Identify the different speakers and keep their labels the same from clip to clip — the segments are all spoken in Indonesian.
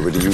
Speaker 1: with you.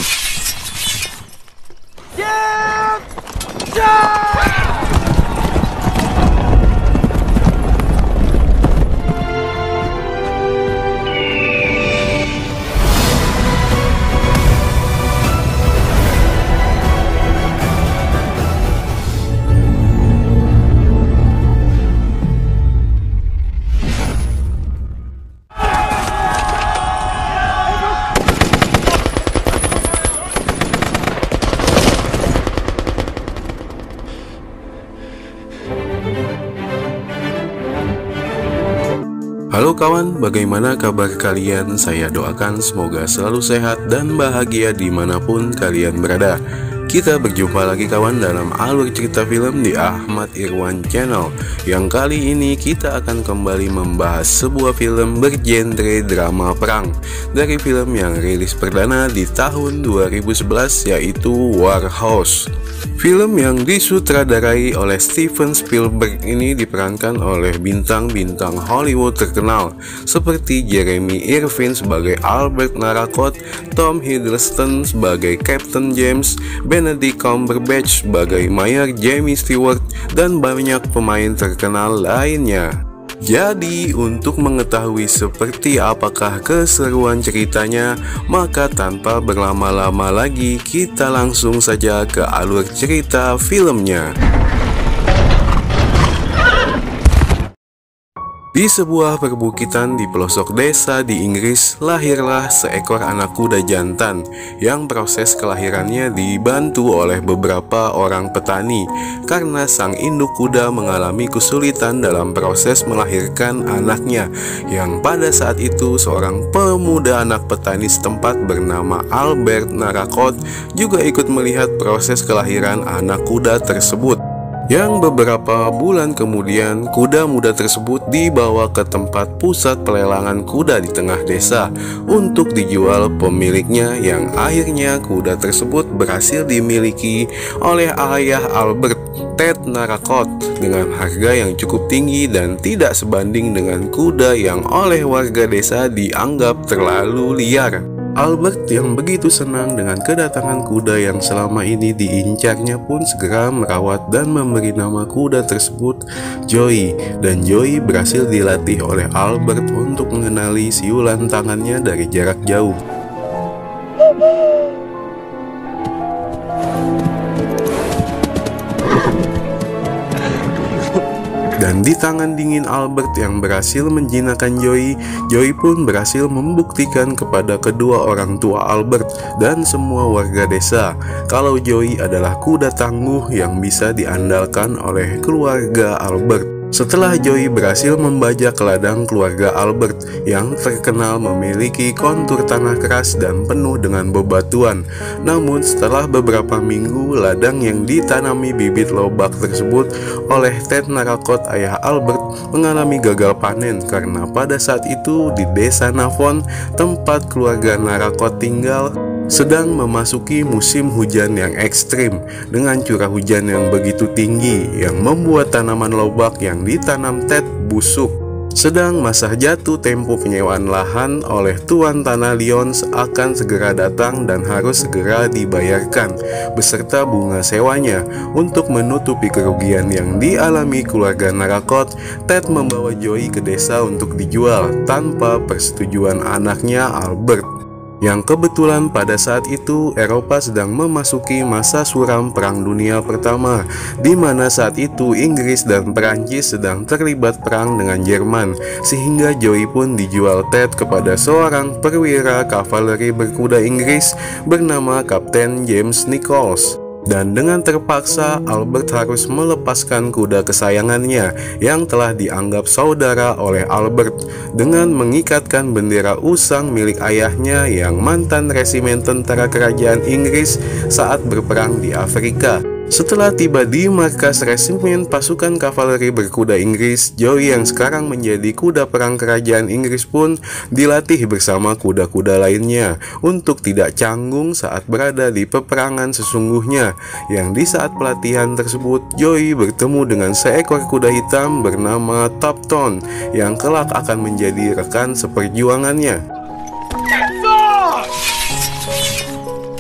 Speaker 2: Halo kawan, bagaimana kabar kalian? Saya doakan semoga selalu sehat dan bahagia dimanapun kalian berada. Kita berjumpa lagi kawan dalam alur cerita film di Ahmad Irwan Channel. Yang kali ini kita akan kembali membahas sebuah film bergenre drama perang dari film yang rilis perdana di tahun 2011, yaitu War Horse. Film yang disutradarai oleh Steven Spielberg ini diperankan oleh bintang-bintang Hollywood terkenal seperti Jeremy Irvine sebagai Albert Narracott, Tom Hiddleston sebagai Captain James, Benedict Cumberbatch sebagai Mayor Jamie Stewart, dan banyak pemain terkenal lainnya. Jadi untuk mengetahui seperti apakah keseruan ceritanya, maka tanpa berlama-lama lagi kita langsung saja ke alur cerita filmnya. Di sebuah perbukitan di pelosok desa di Inggris, lahirlah seekor anak kuda jantan yang proses kelahirannya dibantu oleh beberapa orang petani karena sang induk kuda mengalami kesulitan dalam proses melahirkan anaknya, yang pada saat itu seorang pemuda anak petani setempat bernama Albert Narracott juga ikut melihat proses kelahiran anak kuda tersebut. Yang beberapa bulan kemudian, kuda muda tersebut dibawa ke tempat pusat pelelangan kuda di tengah desa untuk dijual pemiliknya, yang akhirnya kuda tersebut berhasil dimiliki oleh ayah Albert, Ted Narracott, dengan harga yang cukup tinggi dan tidak sebanding dengan kuda yang oleh warga desa dianggap terlalu liar. Albert yang begitu senang dengan kedatangan kuda yang selama ini diincarnya pun segera merawat dan memberi nama kuda tersebut Joey, dan Joey berhasil dilatih oleh Albert untuk mengenali siulan tangannya dari jarak jauh. Dan di tangan dingin Albert yang berhasil menjinakkan Joey, Joey pun berhasil membuktikan kepada kedua orang tua Albert dan semua warga desa kalau Joey adalah kuda tangguh yang bisa diandalkan oleh keluarga Albert. Setelah Joey berhasil membajak ladang keluarga Albert yang terkenal memiliki kontur tanah keras dan penuh dengan bebatuan. Namun setelah beberapa minggu, ladang yang ditanami bibit lobak tersebut oleh Ted Narracott ayah Albert mengalami gagal panen karena pada saat itu di desa Navon, tempat keluarga Narracott tinggal, sedang memasuki musim hujan yang ekstrim dengan curah hujan yang begitu tinggi yang membuat tanaman lobak yang ditanam Ted busuk. Sedang masa jatuh tempo penyewaan lahan oleh tuan tanah Lyons akan segera datang dan harus segera dibayarkan beserta bunga sewanya. Untuk menutupi kerugian yang dialami keluarga Narracott, Ted membawa Joey ke desa untuk dijual tanpa persetujuan anaknya Albert. Yang kebetulan pada saat itu Eropa sedang memasuki masa suram Perang Dunia Pertama, di mana saat itu Inggris dan Perancis sedang terlibat perang dengan Jerman, sehingga Joey pun dijual Ted kepada seorang perwira kavaleri berkuda Inggris bernama Kapten James Nichols. Dan dengan terpaksa Albert harus melepaskan kuda kesayangannya yang telah dianggap saudara oleh Albert dengan mengikatkan bendera usang milik ayahnya yang mantan resimen tentara kerajaan Inggris saat berperang di Afrika. Setelah tiba di markas resimen pasukan kavaleri berkuda Inggris, Joey yang sekarang menjadi kuda perang kerajaan Inggris pun dilatih bersama kuda-kuda lainnya untuk tidak canggung saat berada di peperangan sesungguhnya. Yang di saat pelatihan tersebut, Joey bertemu dengan seekor kuda hitam bernama Tupton yang kelak akan menjadi rekan seperjuangannya.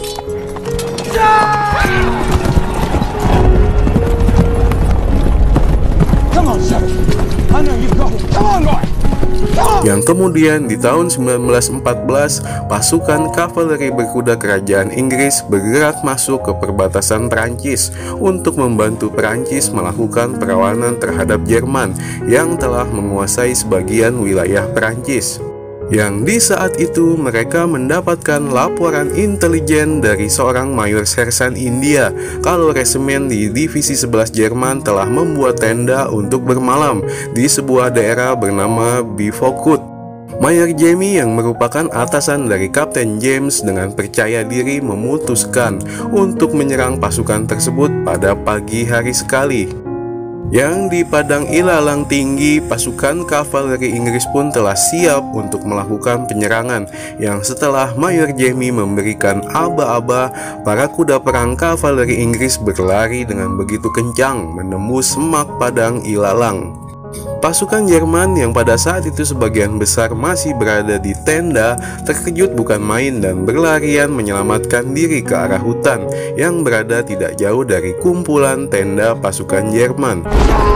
Speaker 2: Yang kemudian di tahun 1914, pasukan kavaleri berkuda kerajaan Inggris bergerak masuk ke perbatasan Perancis untuk membantu Perancis melakukan perlawanan terhadap Jerman yang telah menguasai sebagian wilayah Perancis. Yang di saat itu mereka mendapatkan laporan intelijen dari seorang mayor sersan India kalau resimen di divisi 11 Jerman telah membuat tenda untuk bermalam di sebuah daerah bernama Bivouac. Mayor Jamie yang merupakan atasan dari Kapten James dengan percaya diri memutuskan untuk menyerang pasukan tersebut pada pagi hari sekali. Yang di padang ilalang tinggi, pasukan kavaleri Inggris pun telah siap untuk melakukan penyerangan. Yang setelah Mayor Jamie memberikan aba-aba, para kuda perang kavaleri Inggris berlari dengan begitu kencang menembus semak padang ilalang. Pasukan Jerman yang pada saat itu sebagian besar masih berada di tenda terkejut bukan main dan berlarian menyelamatkan diri ke arah hutan yang berada tidak jauh dari kumpulan tenda pasukan Jerman.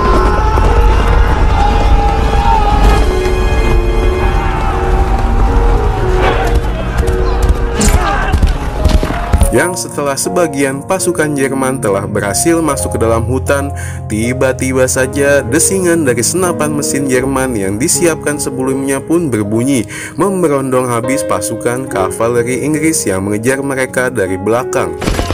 Speaker 2: Yang setelah sebagian pasukan Jerman telah berhasil masuk ke dalam hutan, tiba-tiba saja desingan dari senapan mesin Jerman yang disiapkan sebelumnya pun berbunyi, memberondong habis pasukan kavaleri Inggris yang mengejar mereka dari belakang.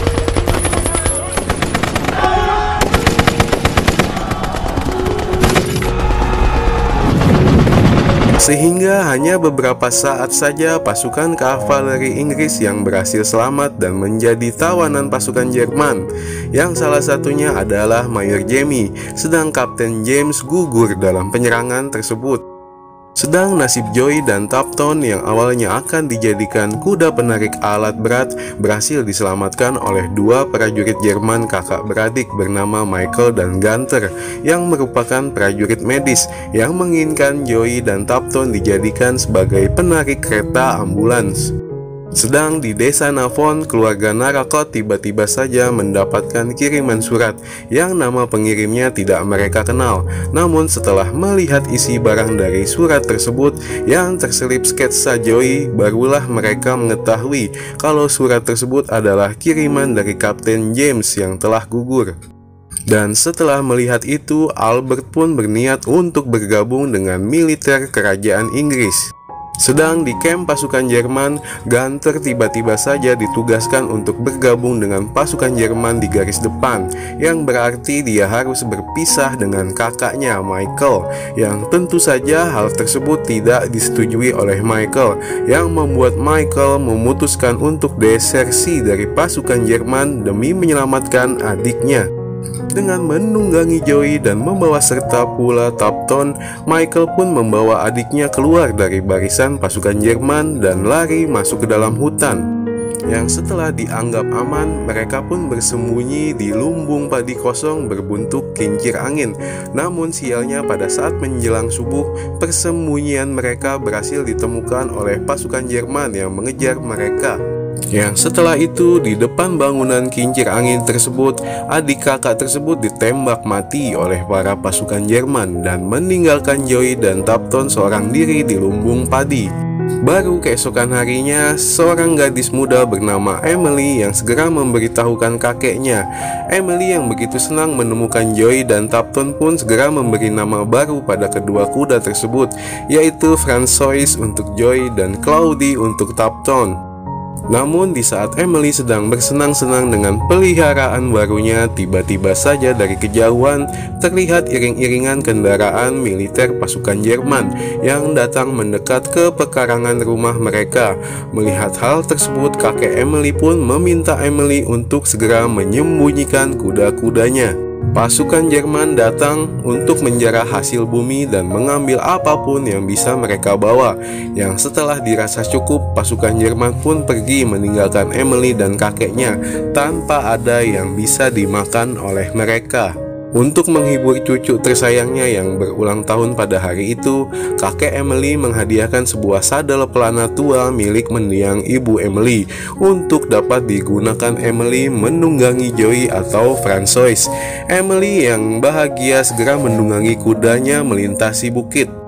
Speaker 2: Sehingga hanya beberapa saat saja pasukan kavaleri Inggris yang berhasil selamat dan menjadi tawanan pasukan Jerman, yang salah satunya adalah Mayor Jamie, sedang Kapten James gugur dalam penyerangan tersebut. Sedang nasib Joy dan Tupton yang awalnya akan dijadikan kuda penarik alat berat berhasil diselamatkan oleh dua prajurit Jerman kakak beradik bernama Michael dan Gunther yang merupakan prajurit medis yang menginginkan Joy dan Tupton dijadikan sebagai penarik kereta ambulans. Sedang di desa Navon, keluarga Narakot tiba-tiba saja mendapatkan kiriman surat yang nama pengirimnya tidak mereka kenal. Namun setelah melihat isi barang dari surat tersebut yang terselip sketsa Joy, barulah mereka mengetahui kalau surat tersebut adalah kiriman dari Kapten James yang telah gugur. Dan setelah melihat itu, Albert pun berniat untuk bergabung dengan militer kerajaan Inggris. Sedang di kamp pasukan Jerman, Gunther tiba-tiba saja ditugaskan untuk bergabung dengan pasukan Jerman di garis depan, yang berarti dia harus berpisah dengan kakaknya Michael, yang tentu saja hal tersebut tidak disetujui oleh Michael, yang membuat Michael memutuskan untuk desersi dari pasukan Jerman demi menyelamatkan adiknya. Dengan menunggangi Joy dan membawa serta pula Tupton, Michael pun membawa adiknya keluar dari barisan pasukan Jerman dan lari masuk ke dalam hutan. Yang setelah dianggap aman, mereka pun bersembunyi di lumbung padi kosong berbentuk kincir angin. Namun sialnya pada saat menjelang subuh, persembunyian mereka berhasil ditemukan oleh pasukan Jerman yang mengejar mereka. Yang setelah itu di depan bangunan kincir angin tersebut, adik kakak tersebut ditembak mati oleh para pasukan Jerman dan meninggalkan Joy dan Tupton seorang diri di lumbung padi. Baru keesokan harinya, seorang gadis muda bernama Emily yang segera memberitahukan kakeknya. Emily yang begitu senang menemukan Joy dan Tupton pun segera memberi nama baru pada kedua kuda tersebut, yaitu Francois untuk Joy dan Claudie untuk Tupton. Namun di saat Emily sedang bersenang-senang dengan peliharaan barunya, tiba-tiba saja dari kejauhan terlihat iring-iringan kendaraan militer pasukan Jerman yang datang mendekat ke pekarangan rumah mereka. Melihat hal tersebut, kakek Emily pun meminta Emily untuk segera menyembunyikan kuda-kudanya. Pasukan Jerman datang untuk menjarah hasil bumi dan mengambil apapun yang bisa mereka bawa. Yang setelah dirasa cukup, pasukan Jerman pun pergi meninggalkan Emily dan kakeknya tanpa ada yang bisa dimakan oleh mereka. Untuk menghibur cucu tersayangnya yang berulang tahun pada hari itu, kakek Emily menghadiahkan sebuah sadel pelana tua milik mendiang ibu Emily untuk dapat digunakan Emily menunggangi Joy atau Francois. Emily yang bahagia segera menunggangi kudanya melintasi bukit.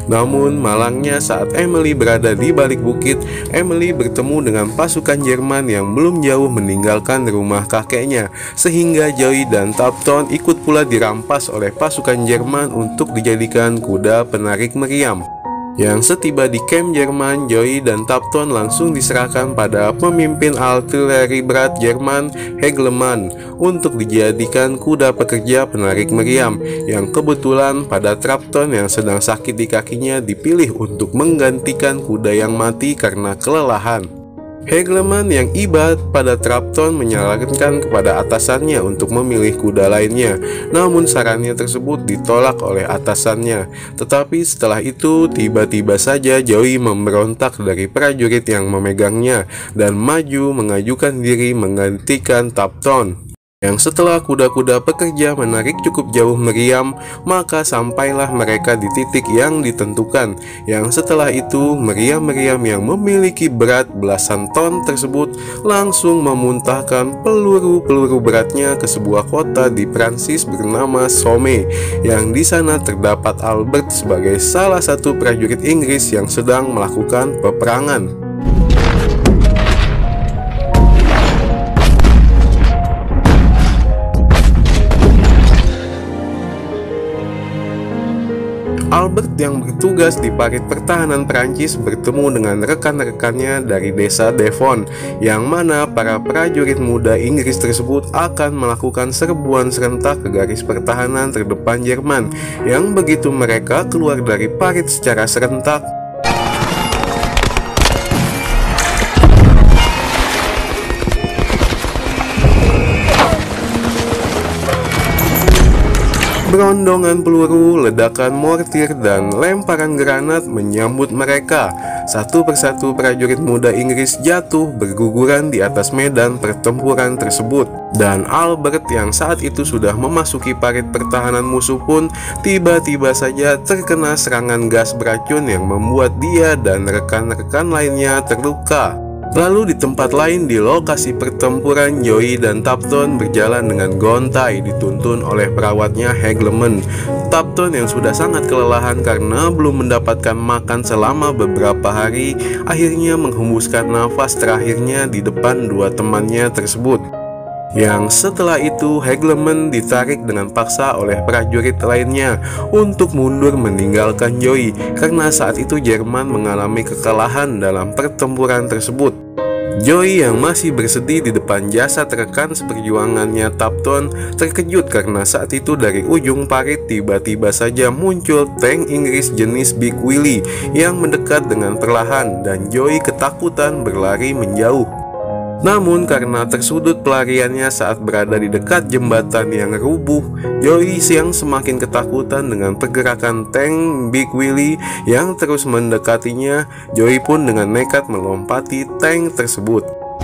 Speaker 2: Namun malangnya saat Emily berada di balik bukit, Emily bertemu dengan pasukan Jerman yang belum jauh meninggalkan rumah kakeknya, sehingga Joey dan Tupton ikut pula dirampas oleh pasukan Jerman untuk dijadikan kuda penarik meriam. Yang setiba di kamp Jerman, Joey dan Tupton langsung diserahkan pada pemimpin artileri berat Jerman, Hegleman, untuk dijadikan kuda pekerja penarik meriam, yang kebetulan pada Tupton yang sedang sakit di kakinya dipilih untuk menggantikan kuda yang mati karena kelelahan. Hegleman yang iba pada Tupton menyarankan kepada atasannya untuk memilih kuda lainnya, namun sarannya tersebut ditolak oleh atasannya. Tetapi setelah itu tiba-tiba saja Joey memberontak dari prajurit yang memegangnya dan maju mengajukan diri menggantikan Tupton. Yang setelah kuda-kuda pekerja menarik cukup jauh meriam, maka sampailah mereka di titik yang ditentukan. Yang setelah itu meriam-meriam yang memiliki berat belasan ton tersebut langsung memuntahkan peluru-peluru beratnya ke sebuah kota di Prancis bernama Somme, yang di sana terdapat Albert sebagai salah satu prajurit Inggris yang sedang melakukan peperangan. Albert yang bertugas di parit pertahanan Prancis bertemu dengan rekan-rekannya dari desa Devon, yang mana para prajurit muda Inggris tersebut akan melakukan serbuan serentak ke garis pertahanan terdepan Jerman, yang begitu mereka keluar dari parit secara serentak, berondongan peluru, ledakan mortir, dan lemparan granat menyambut mereka. Satu persatu prajurit muda Inggris jatuh berguguran di atas medan pertempuran tersebut. Dan Albert yang saat itu sudah memasuki parit pertahanan musuh pun tiba-tiba saja terkena serangan gas beracun yang membuat dia dan rekan-rekan lainnya terluka. Lalu di tempat lain di lokasi pertempuran, Joey dan Tupton berjalan dengan gontai dituntun oleh perawatnya Hegleman. Tupton yang sudah sangat kelelahan karena belum mendapatkan makan selama beberapa hari, akhirnya menghembuskan nafas terakhirnya di depan dua temannya tersebut. Yang setelah itu Hegleman ditarik dengan paksa oleh prajurit lainnya untuk mundur meninggalkan Joey, karena saat itu Jerman mengalami kekalahan dalam pertempuran tersebut. Joey yang masih bersedih di depan jasad rekan seperjuangannya Tupton terkejut karena saat itu dari ujung parit tiba-tiba saja muncul tank Inggris jenis Big Willie yang mendekat dengan perlahan, dan Joey ketakutan berlari menjauh. Namun karena tersudut pelariannya saat berada di dekat jembatan yang rubuh, Joey yang semakin ketakutan dengan pergerakan tank Big Willie yang terus mendekatinya. Joey pun dengan nekat melompati tank tersebut.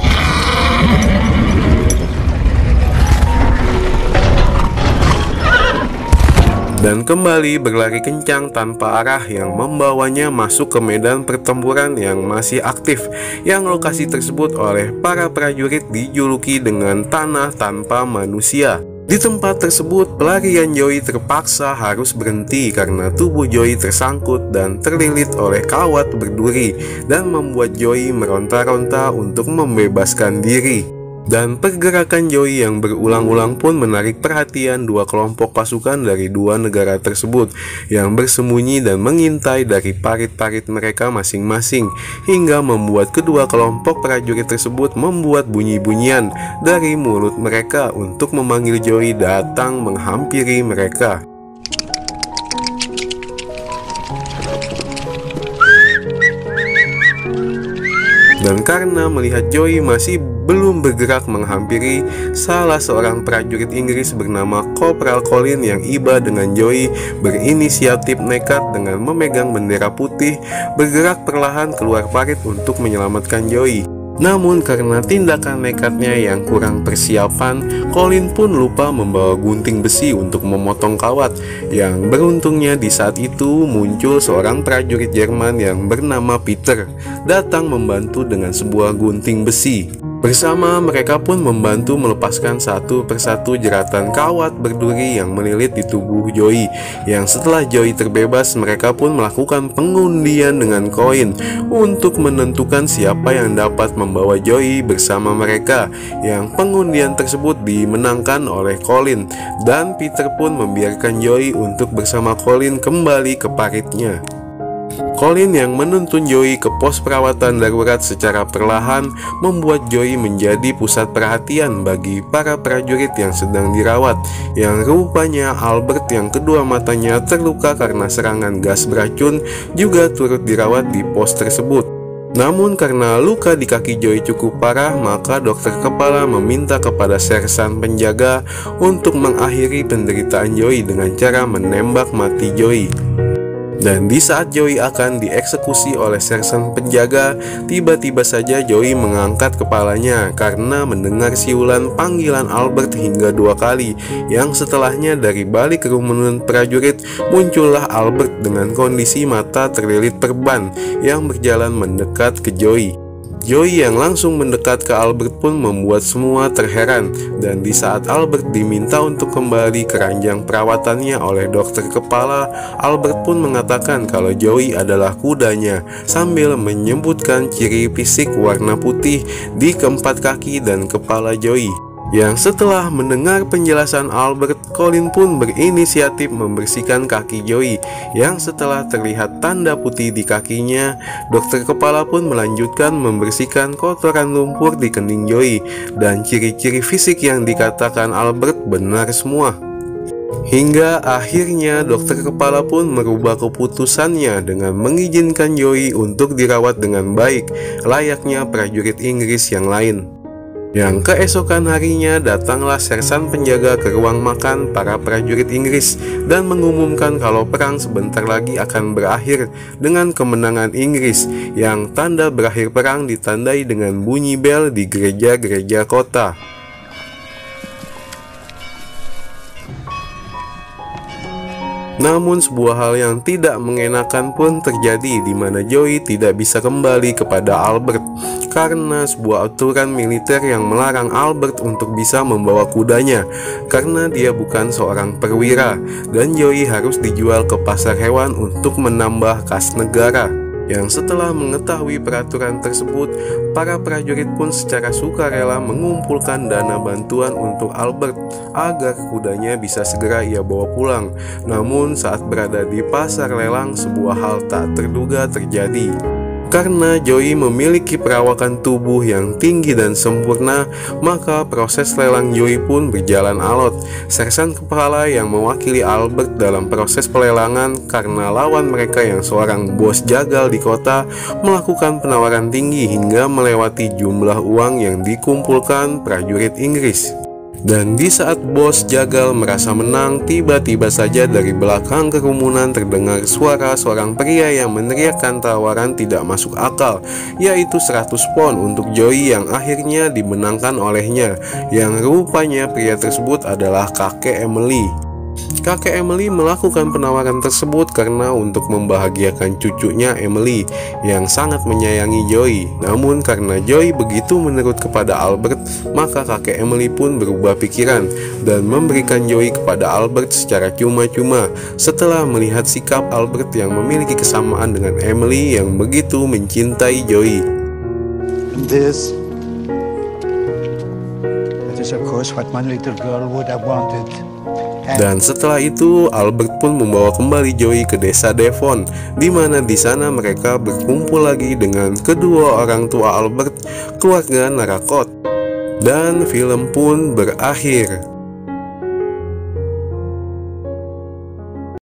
Speaker 2: Dan kembali berlari kencang tanpa arah yang membawanya masuk ke medan pertempuran yang masih aktif, yang lokasi tersebut oleh para prajurit dijuluki dengan tanah tanpa manusia. Di tempat tersebut pelarian Joey terpaksa harus berhenti karena tubuh Joey tersangkut dan terlilit oleh kawat berduri dan membuat Joey meronta-ronta untuk membebaskan diri. Dan pergerakan Joey yang berulang-ulang pun menarik perhatian dua kelompok pasukan dari dua negara tersebut yang bersembunyi dan mengintai dari parit-parit mereka masing-masing, hingga membuat kedua kelompok prajurit tersebut membuat bunyi-bunyian dari mulut mereka untuk memanggil Joey datang menghampiri mereka. Dan karena melihat Joey masih belum bergerak menghampiri, salah seorang prajurit Inggris bernama Corporal Colin yang iba dengan Joey berinisiatif nekat dengan memegang bendera putih bergerak perlahan keluar parit untuk menyelamatkan Joey. Namun karena tindakan nekatnya yang kurang persiapan, Colin pun lupa membawa gunting besi untuk memotong kawat. Yang beruntungnya di saat itu muncul seorang prajurit Jerman yang bernama Peter, datang membantu dengan sebuah gunting besi. Bersama mereka pun membantu melepaskan satu persatu jeratan kawat berduri yang melilit di tubuh Joey. Yang setelah Joey terbebas, mereka pun melakukan pengundian dengan koin untuk menentukan siapa yang dapat membawa Joey bersama mereka. Yang pengundian tersebut dimenangkan oleh Colin, dan Peter pun membiarkan Joey untuk bersama Colin kembali ke paritnya. Colin yang menuntun Joey ke pos perawatan darurat secara perlahan membuat Joey menjadi pusat perhatian bagi para prajurit yang sedang dirawat, yang rupanya Albert yang kedua matanya terluka karena serangan gas beracun juga turut dirawat di pos tersebut. Namun karena luka di kaki Joey cukup parah, maka dokter kepala meminta kepada sersan penjaga untuk mengakhiri penderitaan Joey dengan cara menembak mati Joey. Dan di saat Joey akan dieksekusi oleh sersan penjaga, tiba-tiba saja Joey mengangkat kepalanya karena mendengar siulan panggilan Albert hingga 2 kali. Yang setelahnya dari balik kerumunan prajurit muncullah Albert dengan kondisi mata terlilit perban yang berjalan mendekat ke Joey. Joey yang langsung mendekat ke Albert pun membuat semua terheran, dan di saat Albert diminta untuk kembali ke ranjang perawatannya oleh dokter kepala, Albert pun mengatakan kalau Joey adalah kudanya sambil menyebutkan ciri fisik warna putih di keempat kaki dan kepala Joey. Yang setelah mendengar penjelasan Albert, Colin pun berinisiatif membersihkan kaki Joey. Yang setelah terlihat tanda putih di kakinya, dokter kepala pun melanjutkan membersihkan kotoran lumpur di kening Joey. Dan ciri-ciri fisik yang dikatakan Albert benar semua. Hingga akhirnya dokter kepala pun merubah keputusannya dengan mengizinkan Joey untuk dirawat dengan baik, layaknya prajurit Inggris yang lain. Yang keesokan harinya datanglah sersan penjaga ke ruang makan para prajurit Inggris dan mengumumkan kalau perang sebentar lagi akan berakhir dengan kemenangan Inggris, yang tanda berakhir perang ditandai dengan bunyi bel di gereja-gereja kota. Namun sebuah hal yang tidak mengenakan pun terjadi, di mana Joey tidak bisa kembali kepada Albert karena sebuah aturan militer yang melarang Albert untuk bisa membawa kudanya karena dia bukan seorang perwira, dan Joey harus dijual ke pasar hewan untuk menambah kas negara. Yang setelah mengetahui peraturan tersebut, para prajurit pun secara sukarela mengumpulkan dana bantuan untuk Albert agar kudanya bisa segera ia bawa pulang. Namun saat berada di pasar lelang, sebuah hal tak terduga terjadi. Karena Joey memiliki perawakan tubuh yang tinggi dan sempurna, maka proses lelang Joey pun berjalan alot. Sersan kepala yang mewakili Albert dalam proses pelelangan karena lawan mereka yang seorang bos jagal di kota melakukan penawaran tinggi hingga melewati jumlah uang yang dikumpulkan prajurit Inggris. Dan di saat bos jagal merasa menang, tiba-tiba saja dari belakang kerumunan terdengar suara seorang pria yang meneriakkan tawaran tidak masuk akal, yaitu 100 pon untuk Joey yang akhirnya dimenangkan olehnya. Yang rupanya pria tersebut adalah kakek Emily. Kakek Emily melakukan penawaran tersebut karena untuk membahagiakan cucunya Emily yang sangat menyayangi Joey. Namun karena Joey begitu menurut kepada Albert, maka kakek Emily pun berubah pikiran dan memberikan Joey kepada Albert secara cuma-cuma setelah melihat sikap Albert yang memiliki kesamaan dengan Emily yang begitu mencintai Joey.
Speaker 1: This is of course what my little girl would have wanted.
Speaker 2: Dan setelah itu Albert pun membawa kembali Joey ke desa Devon, di mana di sana mereka berkumpul lagi dengan kedua orang tua Albert, keluarga Narakot. Dan film pun berakhir.